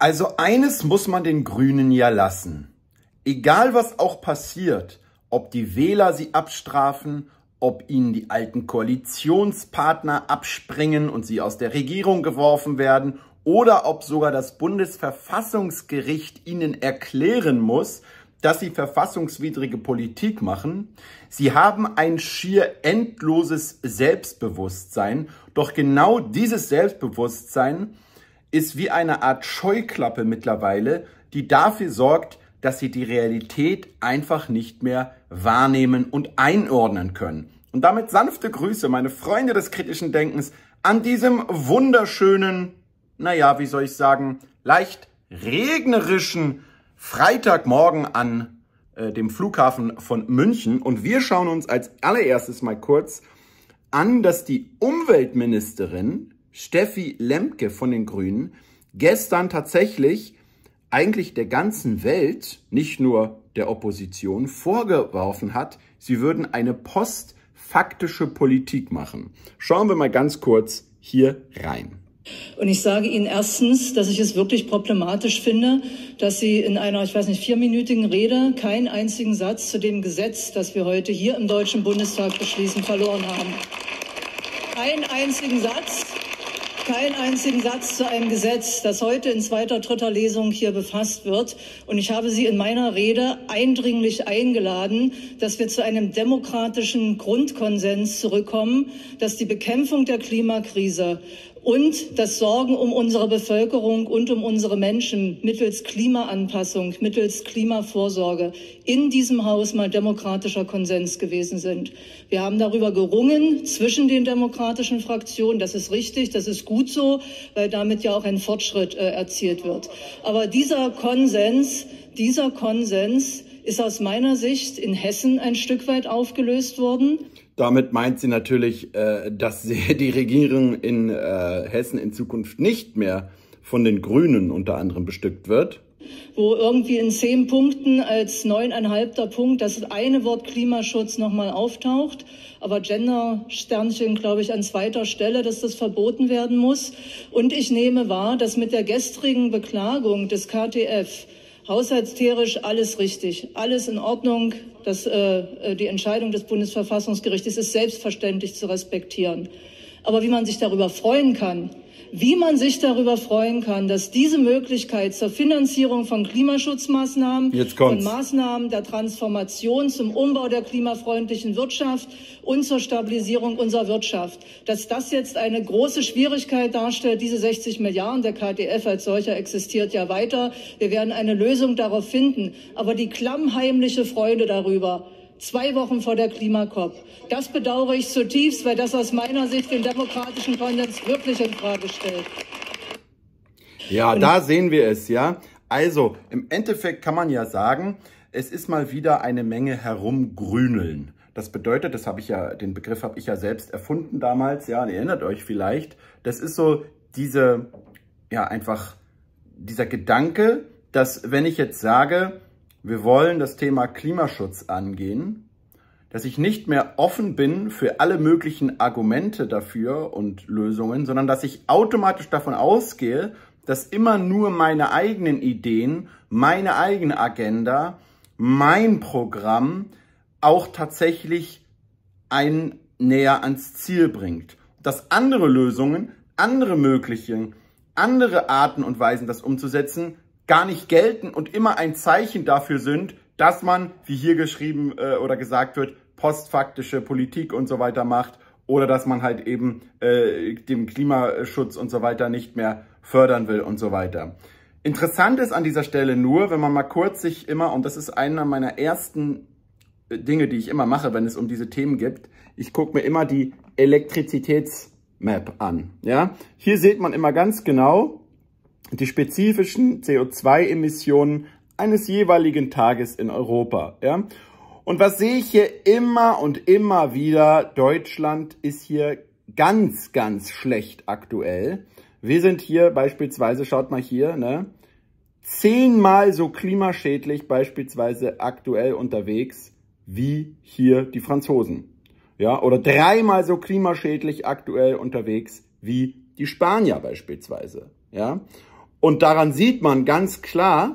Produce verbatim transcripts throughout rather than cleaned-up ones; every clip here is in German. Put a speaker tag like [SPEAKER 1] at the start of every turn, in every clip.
[SPEAKER 1] Also eines muss man den Grünen ja lassen. Egal was auch passiert, ob die Wähler sie abstrafen, ob ihnen die alten Koalitionspartner abspringen und sie aus der Regierung geworfen werden oder ob sogar das Bundesverfassungsgericht ihnen erklären muss, dass sie verfassungswidrige Politik machen. Sie haben ein schier endloses Selbstbewusstsein, doch genau dieses Selbstbewusstsein ist wie eine Art Scheuklappe mittlerweile, die dafür sorgt, dass sie die Realität einfach nicht mehr wahrnehmen und einordnen können. Und damit sanfte Grüße, meine Freunde des kritischen Denkens, an diesem wunderschönen, naja, wie soll ich sagen, leicht regnerischen Freitagmorgen an äh, dem Flughafen von München. Und wir schauen uns als allererstes mal kurz an, dass die Umweltministerin Steffi Lemke von den Grünen gestern tatsächlich eigentlich der ganzen Welt, nicht nur der Opposition, vorgeworfen hat, sie würden eine postfaktische Politik machen. Schauen wir mal ganz kurz hier rein.
[SPEAKER 2] Und ich sage Ihnen erstens, dass ich es wirklich problematisch finde, dass Sie in einer, ich weiß nicht, vierminütigen Rede keinen einzigen Satz zu dem Gesetz, das wir heute hier im Deutschen Bundestag beschließen, verloren haben. Keinen einzigen Satz. Keinen einzigen Satz zu einem Gesetz, das heute in zweiter, dritter Lesung hier befasst wird. Und ich habe Sie in meiner Rede eindringlich eingeladen, dass wir zu einem demokratischen Grundkonsens zurückkommen, dass die Bekämpfung der Klimakrise und das Sorgen um unsere Bevölkerung und um unsere Menschen mittels Klimaanpassung, mittels Klimavorsorge in diesem Haus mal demokratischer Konsens gewesen sind. Wir haben darüber gerungen zwischen den demokratischen Fraktionen. Das ist richtig, das ist gut so, weil damit ja auch ein Fortschritt äh, erzielt wird. Aber dieser Konsens, dieser Konsens ist aus meiner Sicht in Hessen ein Stück weit aufgelöst worden.
[SPEAKER 1] Damit meint sie natürlich, äh, dass sie, die Regierung in äh, Hessen in Zukunft nicht mehr von den Grünen unter anderem bestückt wird.
[SPEAKER 2] Wo irgendwie in zehn Punkten als neuneinhalbter Punkt das eine Wort Klimaschutz nochmal auftaucht. Aber Gender-Sternchen, glaube ich, an zweiter Stelle, dass das verboten werden muss. Und ich nehme wahr, dass mit der gestrigen Beklagung des K T F haushalterisch alles richtig, alles in Ordnung. Das, äh, die Entscheidung des Bundesverfassungsgerichts ist selbstverständlich zu respektieren. Aber wie man sich darüber freuen kann, wie man sich darüber freuen kann, dass diese Möglichkeit zur Finanzierung von Klimaschutzmaßnahmen, von Maßnahmen der Transformation zum Umbau der klimafreundlichen Wirtschaft und zur Stabilisierung unserer Wirtschaft, dass das jetzt eine große Schwierigkeit darstellt, diese sechzig Milliarden, der K T F als solcher existiert ja weiter. Wir werden eine Lösung darauf finden. Aber die klammheimliche Freude darüber, zwei Wochen vor der Klimakop. Das bedauere ich zutiefst, weil das aus meiner Sicht den demokratischen Konsens wirklich in Frage stellt.
[SPEAKER 1] Ja, da sehen wir es, ja. Also, im Endeffekt kann man ja sagen, es ist mal wieder eine Menge herumgrüneln. Das bedeutet, das habe ich ja, den Begriff habe ich ja selbst erfunden damals, ja, ihr erinnert euch vielleicht. Das ist so diese, ja, einfach dieser Gedanke, dass wenn ich jetzt sage, wir wollen das Thema Klimaschutz angehen, dass ich nicht mehr offen bin für alle möglichen Argumente dafür und Lösungen, sondern dass ich automatisch davon ausgehe, dass immer nur meine eigenen Ideen, meine eigene Agenda, mein Programm auch tatsächlich einen näher ans Ziel bringt. Dass andere Lösungen, andere mögliche, andere Arten und Weisen, das umzusetzen, gar nicht gelten und immer ein Zeichen dafür sind, dass man, wie hier geschrieben äh, oder gesagt wird, postfaktische Politik und so weiter macht oder dass man halt eben äh, den Klimaschutz und so weiter nicht mehr fördern will und so weiter. Interessant ist an dieser Stelle nur, wenn man mal kurz sich immer, und das ist einer meiner ersten Dinge, die ich immer mache, wenn es um diese Themen geht, ich gucke mir immer die Elektrizitätsmap an. Ja? Hier sieht man immer ganz genau die spezifischen C O zwei Emissionen eines jeweiligen Tages in Europa. Ja? Und was sehe ich hier immer und immer wieder? Deutschland ist hier ganz, ganz schlecht aktuell. Wir sind hier beispielsweise, schaut mal hier, ne, zehnmal so klimaschädlich beispielsweise aktuell unterwegs wie hier die Franzosen. Ja, oder dreimal so klimaschädlich aktuell unterwegs wie die Spanier beispielsweise. Ja. Und daran sieht man ganz klar,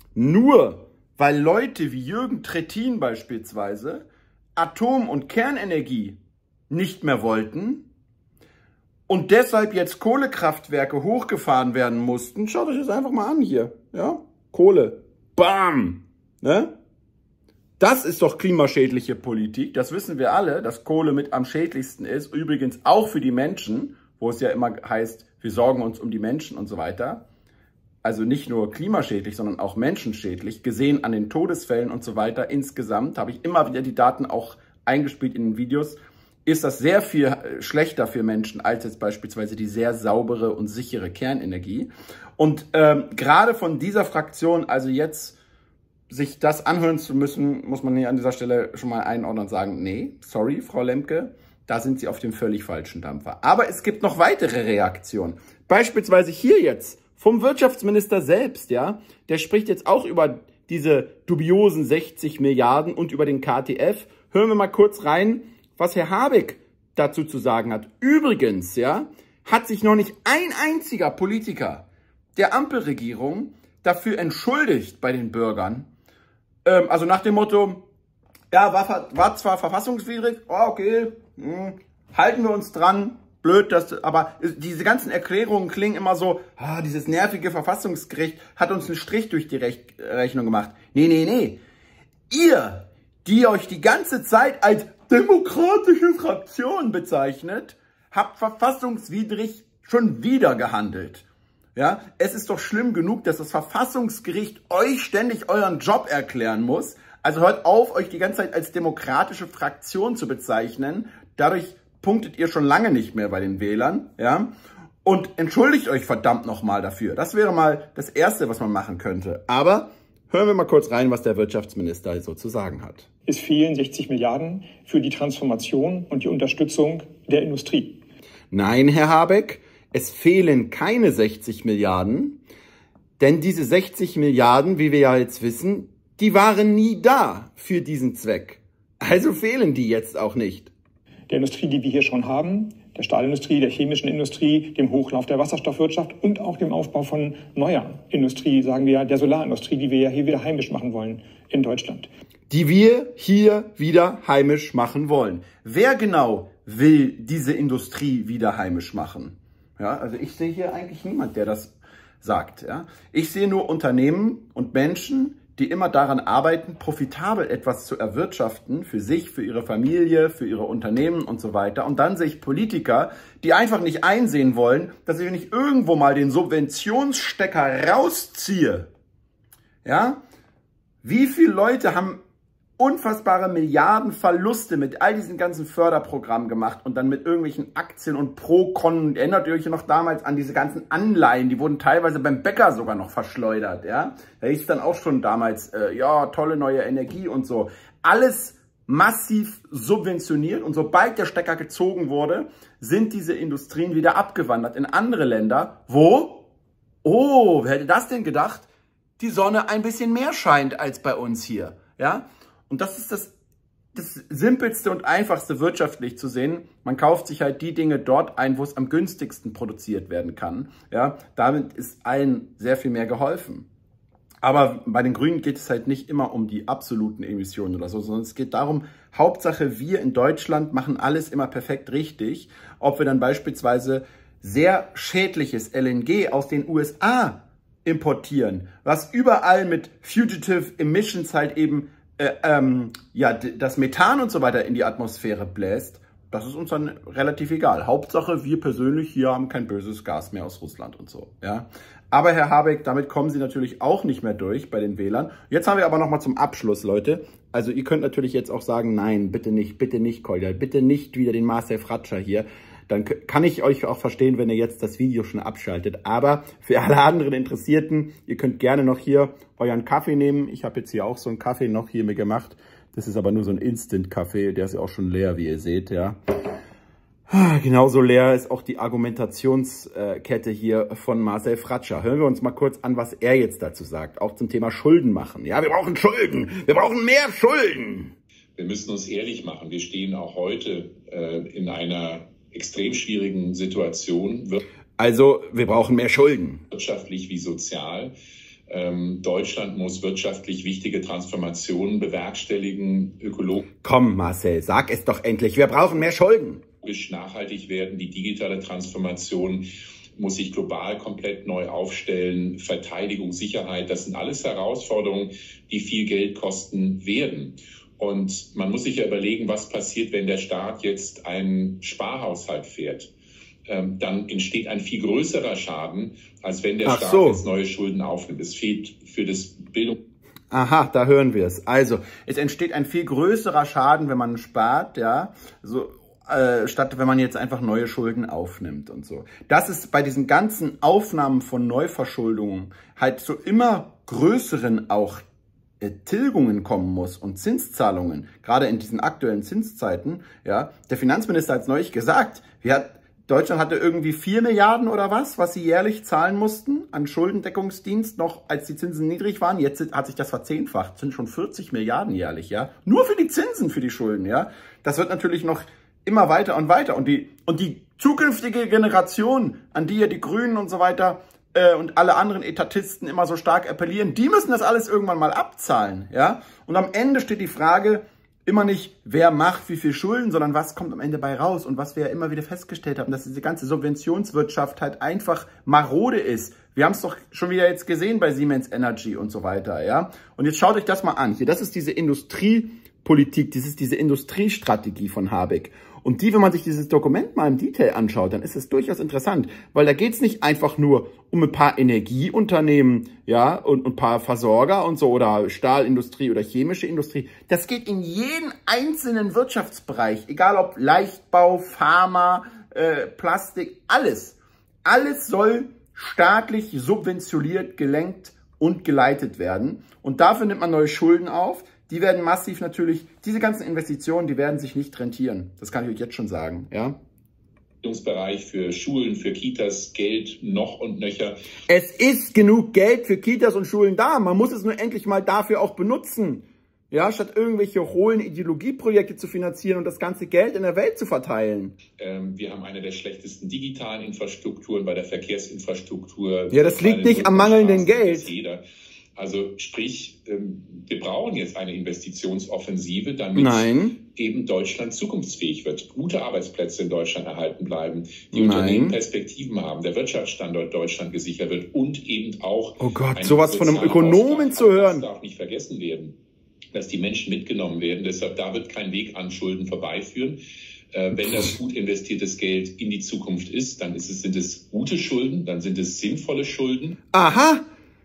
[SPEAKER 1] nur weil Leute wie Jürgen Trittin beispielsweise Atom- und Kernenergie nicht mehr wollten und deshalb jetzt Kohlekraftwerke hochgefahren werden mussten. Schaut euch das einfach mal an hier. Ja? Kohle. Bam! Ne? Das ist doch klimaschädliche Politik. Das wissen wir alle, dass Kohle mit am schädlichsten ist. Übrigens auch für die Menschen, wo es ja immer heißt, wir sorgen uns um die Menschen und so weiter. Also nicht nur klimaschädlich, sondern auch menschenschädlich, gesehen an den Todesfällen und so weiter. Insgesamt habe ich immer wieder die Daten auch eingespielt in den Videos. Ist das sehr viel schlechter für Menschen als jetzt beispielsweise die sehr saubere und sichere Kernenergie. Und ähm, gerade von dieser Fraktion, also jetzt sich das anhören zu müssen, muss man hier an dieser Stelle schon mal einordnen und sagen, nee, sorry, Frau Lemke, da sind Sie auf dem völlig falschen Dampfer. Aber es gibt noch weitere Reaktionen. Beispielsweise hier jetzt vom Wirtschaftsminister selbst, ja. Der spricht jetzt auch über diese dubiosen sechzig Milliarden und über den K T F. Hören wir mal kurz rein, was Herr Habeck dazu zu sagen hat. Übrigens, ja, hat sich noch nicht ein einziger Politiker der Ampelregierung dafür entschuldigt bei den Bürgern. Ähm, also nach dem Motto, ja, war, war zwar verfassungswidrig, oh, okay, hm, halten wir uns dran, blöd, dass, aber diese ganzen Erklärungen klingen immer so, ah, dieses nervige Verfassungsgericht hat uns einen Strich durch die Rech Rechnung gemacht. Nee, nee, nee. Ihr, die euch die ganze Zeit als demokratische Fraktion bezeichnet, habt verfassungswidrig schon wieder gehandelt. Ja, es ist doch schlimm genug, dass das Verfassungsgericht euch ständig euren Job erklären muss. Also hört auf, euch die ganze Zeit als demokratische Fraktion zu bezeichnen. Dadurch punktet ihr schon lange nicht mehr bei den Wählern. Ja, und entschuldigt euch verdammt nochmal dafür. Das wäre mal das Erste, was man machen könnte. Aber hören wir mal kurz rein, was der Wirtschaftsminister so zu sagen hat.
[SPEAKER 3] Es fehlen sechzig Milliarden für die Transformation und die Unterstützung der Industrie.
[SPEAKER 1] Nein, Herr Habeck, es fehlen keine sechzig Milliarden, denn diese sechzig Milliarden, wie wir ja jetzt wissen, die waren nie da für diesen Zweck. Also fehlen die jetzt auch nicht.
[SPEAKER 3] Der Industrie, die wir hier schon haben, der Stahlindustrie, der chemischen Industrie, dem Hochlauf der Wasserstoffwirtschaft und auch dem Aufbau von neuer Industrie, sagen wir, der Solarindustrie, die wir ja hier wieder heimisch machen wollen in Deutschland.
[SPEAKER 1] Die wir hier wieder heimisch machen wollen. Wer genau will diese Industrie wieder heimisch machen? Ja, also ich sehe hier eigentlich niemand, der das sagt. Ja. Ich sehe nur Unternehmen und Menschen, die immer daran arbeiten, profitabel etwas zu erwirtschaften, für sich, für ihre Familie, für ihre Unternehmen und so weiter. Und dann sehe ich Politiker, die einfach nicht einsehen wollen, dass ich, wenn ich irgendwo mal den Subventionsstecker rausziehe, ja, wie viele Leute haben unfassbare Milliardenverluste mit all diesen ganzen Förderprogrammen gemacht und dann mit irgendwelchen Aktien und Pro-Kon. Erinnert ihr euch noch damals an diese ganzen Anleihen? Die wurden teilweise beim Bäcker sogar noch verschleudert. Ja, da hieß dann auch schon damals, äh, ja, tolle neue Energie und so. Alles massiv subventioniert und sobald der Stecker gezogen wurde, sind diese Industrien wieder abgewandert in andere Länder, wo, oh, wer hätte das denn gedacht, die Sonne ein bisschen mehr scheint als bei uns hier. Ja, und das ist das, das simpelste und einfachste wirtschaftlich zu sehen. Man kauft sich halt die Dinge dort ein, wo es am günstigsten produziert werden kann. Ja, damit ist allen sehr viel mehr geholfen. Aber bei den Grünen geht es halt nicht immer um die absoluten Emissionen oder so, sondern es geht darum, Hauptsache wir in Deutschland machen alles immer perfekt richtig. Ob wir dann beispielsweise sehr schädliches L N G aus den U S A importieren, was überall mit Fugitive Emissions halt eben Äh, ähm, ja, das Methan und so weiter in die Atmosphäre bläst, das ist uns dann relativ egal. Hauptsache, wir persönlich hier haben kein böses Gas mehr aus Russland und so. Ja. Aber Herr Habeck, damit kommen Sie natürlich auch nicht mehr durch bei den Wählern. Jetzt haben wir aber nochmal zum Abschluss, Leute. Also ihr könnt natürlich jetzt auch sagen, nein, bitte nicht, bitte nicht, Kolja, bitte nicht wieder den Marcel Fratscher hier. Dann kann ich euch auch verstehen, wenn ihr jetzt das Video schon abschaltet. Aber für alle anderen Interessierten, ihr könnt gerne noch hier euren Kaffee nehmen. Ich habe jetzt hier auch so einen Kaffee noch hier mir gemacht. Das ist aber nur so ein Instant-Kaffee. Der ist ja auch schon leer, wie ihr seht. Ja. Genauso leer ist auch die Argumentationskette hier von Marcel Fratscher. Hören wir uns mal kurz an, was er jetzt dazu sagt. Auch zum Thema Schulden machen. Ja, wir brauchen Schulden. Wir brauchen mehr Schulden.
[SPEAKER 4] Wir müssen uns ehrlich machen. Wir stehen auch heute äh, in einer extrem schwierigen Situation.
[SPEAKER 1] Also wir brauchen mehr Schulden.
[SPEAKER 4] Wirtschaftlich wie sozial. Ähm, Deutschland muss wirtschaftlich wichtige Transformationen bewerkstelligen, ökologisch.
[SPEAKER 1] Komm, Marcel, sag es doch endlich. Wir brauchen mehr Schulden.
[SPEAKER 4] Nachhaltig werden. Die digitale Transformation muss sich global komplett neu aufstellen. Verteidigung, Sicherheit, das sind alles Herausforderungen, die viel Geld kosten werden. Und man muss sich ja überlegen, was passiert, wenn der Staat jetzt einen Sparhaushalt fährt. Ähm, dann entsteht ein viel größerer Schaden, als wenn der
[SPEAKER 1] Ach
[SPEAKER 4] Staat
[SPEAKER 1] so.
[SPEAKER 4] jetzt neue Schulden aufnimmt. Es fehlt für das Bildung.
[SPEAKER 1] Aha, da hören wir es. Also, es entsteht ein viel größerer Schaden, wenn man spart, ja, so, äh, statt wenn man jetzt einfach neue Schulden aufnimmt und so. Dass es bei diesen ganzen Aufnahmen von Neuverschuldungen halt zu immer größeren auch äh, Tilgungen kommen muss und Zinszahlungen, gerade in diesen aktuellen Zinszeiten, ja. Der Finanzminister hat es neulich gesagt, wir hat, Deutschland hatte irgendwie vier Milliarden oder was, was sie jährlich zahlen mussten an Schuldendeckungsdienst, noch als die Zinsen niedrig waren. Jetzt hat sich das verzehnfacht. Das sind schon vierzig Milliarden jährlich, ja. Nur für die Zinsen für die Schulden, ja. Das wird natürlich noch immer weiter und weiter. Und die, und die zukünftige Generation, an die ja die Grünen und so weiter äh, und alle anderen Etatisten immer so stark appellieren, die müssen das alles irgendwann mal abzahlen, ja. Und am Ende steht die Frage, immer nicht, wer macht wie viel Schulden, sondern was kommt am Ende bei raus. Und was wir ja immer wieder festgestellt haben, dass diese ganze Subventionswirtschaft halt einfach marode ist. Wir haben es doch schon wieder jetzt gesehen bei Siemens Energy und so weiter, ja. Und jetzt schaut euch das mal an. Hier, das ist diese Industriepolitik, das ist diese Industriestrategie von Habeck. Und die, wenn man sich dieses Dokument mal im Detail anschaut, dann ist es durchaus interessant, weil da geht es nicht einfach nur um ein paar Energieunternehmen, ja, und ein paar Versorger und so, oder Stahlindustrie oder chemische Industrie. Das geht in jeden einzelnen Wirtschaftsbereich, egal ob Leichtbau, Pharma, äh, Plastik, alles. Alles soll staatlich subventioniert, gelenkt und geleitet werden. Und dafür nimmt man neue Schulden auf. Die werden massiv natürlich, diese ganzen Investitionen, die werden sich nicht rentieren. Das kann ich euch jetzt schon sagen, ja.
[SPEAKER 4] Bildungsbereich für Schulen, für Kitas, Geld noch und nöcher.
[SPEAKER 1] Es ist genug Geld für Kitas und Schulen da. Man muss es nur endlich mal dafür auch benutzen. Ja, statt irgendwelche hohlen Ideologieprojekte zu finanzieren und das ganze Geld in der Welt zu verteilen.
[SPEAKER 4] Ähm, wir haben eine der schlechtesten digitalen Infrastrukturen bei der Verkehrsinfrastruktur.
[SPEAKER 1] Ja, das liegt nicht am mangelnden Geld.
[SPEAKER 4] Jeder. Also sprich, wir brauchen jetzt eine Investitionsoffensive, damit
[SPEAKER 1] Nein.
[SPEAKER 4] eben Deutschland zukunftsfähig wird, gute Arbeitsplätze in Deutschland erhalten bleiben, die
[SPEAKER 1] Nein.
[SPEAKER 4] Unternehmen Perspektiven haben, der Wirtschaftsstandort Deutschland gesichert wird und eben auch...
[SPEAKER 1] Oh Gott, sowas von einem Ökonomen zu hören.
[SPEAKER 4] Das darf nicht vergessen werden, dass die Menschen mitgenommen werden. Deshalb, da wird kein Weg an Schulden vorbeiführen. Äh, wenn das gut investiertes Geld in die Zukunft ist, dann ist es, sind es gute Schulden, dann sind es sinnvolle Schulden.
[SPEAKER 1] Aha!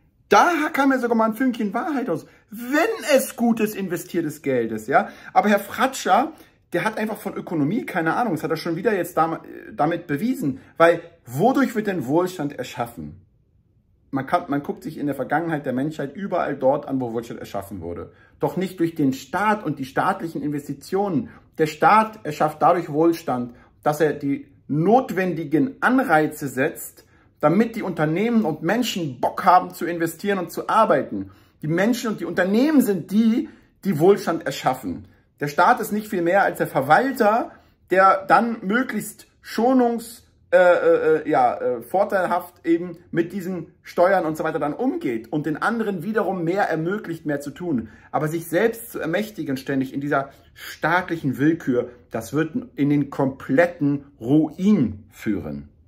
[SPEAKER 1] Da kam ja sogar mal ein Fünkchen Wahrheit aus. Wenn es gutes investiertes Geld ist, ja. Aber Herr Fratscher, der hat einfach von Ökonomie keine Ahnung. Das hat er schon wieder jetzt damit bewiesen. Weil, wodurch wird denn Wohlstand erschaffen? Man, kann, man guckt sich in der Vergangenheit der Menschheit überall dort an, wo Wohlstand erschaffen wurde. Doch nicht durch den Staat und die staatlichen Investitionen. Der Staat erschafft dadurch Wohlstand, dass er die notwendigen Anreize setzt, damit die Unternehmen und Menschen Bock haben zu investieren und zu arbeiten. Die Menschen und die Unternehmen sind die, die Wohlstand erschaffen. Der Staat ist nicht viel mehr als der Verwalter, der dann möglichst schonungs, äh, äh, ja, äh, vorteilhaft eben mit diesen Steuern und so weiter dann umgeht und den anderen wiederum mehr ermöglicht, mehr zu tun. Aber sich selbst zu ermächtigen ständig in dieser staatlichen Willkür, das wird in den kompletten Ruin führen.